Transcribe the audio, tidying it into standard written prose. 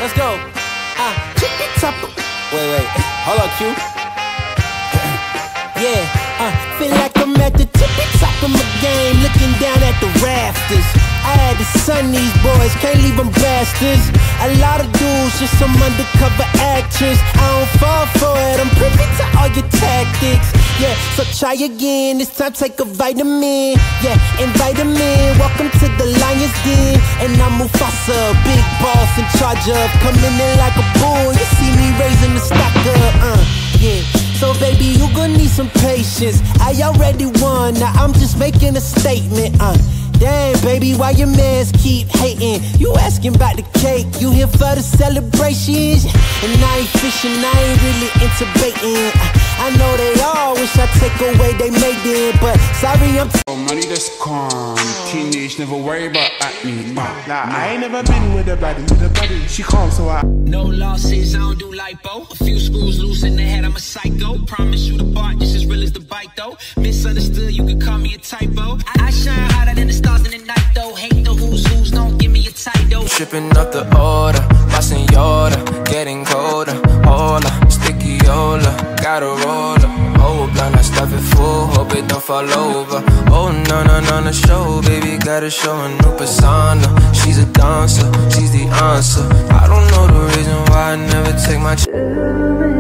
let's go. Wait, hold up, Q. Yeah, feel like I'm at the tippy top of my game, looking down at the rafters. I had to son these boys, can't leave them bastards. A lot of dudes, just some undercover actress. I don't fall for it, I'm privy to all your tactics. Yeah, so try again, this time take a vitamin. Yeah, invite them in, welcome to the lion's den. And I'm Mufasa, big boss in charge of, coming in like a bull. You see me raising the stock up, yeah. So baby, you gon' need some patience. I already won, now I'm just making a statement, Damn, baby, why your mans keep hating? You asking about the cake, you here for the celebrations. And I ain't fishing, I ain't really into baiting. I know they all wish I take away they made it, but sorry, I'm money that's calm, teenage, never worry about acne. Nah, I ain't never been with a baddie, she calm, so I no losses, I don't do lipo. A few screws loose in the head, I'm a psycho. Promise you the bar just as real as the bike though. Misunderstood, you could call me a typo. I shine hotter than the stars in the night though. Hate the who's, don't give me a title. Shipping up the order, my senora, getting colder. Hola, sticky yola, got a roller. Oh, blunt, I stuff it full, hope it don't fall over. Oh, no, show, baby, gotta show a new persona. She's a dancer, she's the answer. I don't know the reason why I never take my